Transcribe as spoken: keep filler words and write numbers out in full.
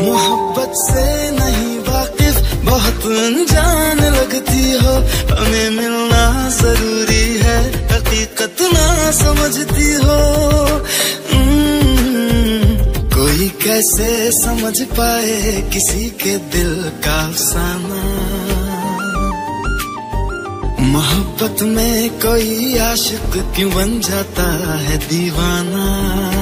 मोहब्बत से नहीं वाकिफ, बहुत अनजान लगती हो, हमें मिलना जरूरी है, हकीकत ना समझती हो। कोई कैसे समझ पाए किसी के दिल का अफसाना, मोहब्बत में कोई आशिक क्यों बन जाता है दीवाना।